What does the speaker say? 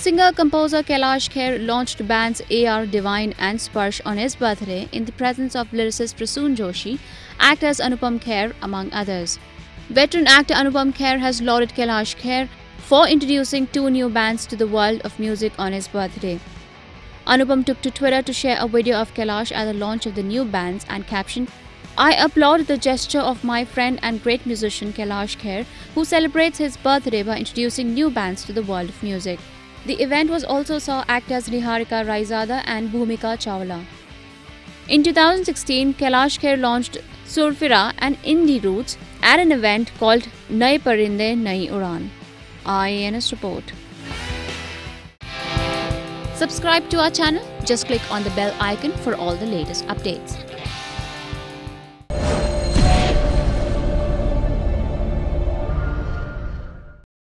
Singer-composer Kailash Kher launched bands AR Divine and Sparsh on his birthday in the presence of lyricist Prasoon Joshi, actors Anupam Kher, among others. Veteran actor Anupam Kher has lauded Kailash Kher for introducing 2 new bands to the world of music on his birthday. Anupam took to Twitter to share a video of Kailash at the launch of the new bands and captioned, "I applaud the gesture of my friend and great musician Kailash Kher, who celebrates his birthday by introducing new bands to the world of music." The event was also saw actors Niharika Raizada and Bhumika Chawla. In 2016, Kailash Kher launched Surfira and Indie Roots at an event called Naye Parinde Nayi Udan. IANS report. Subscribe to our channel. Just click on the bell icon for all the latest updates.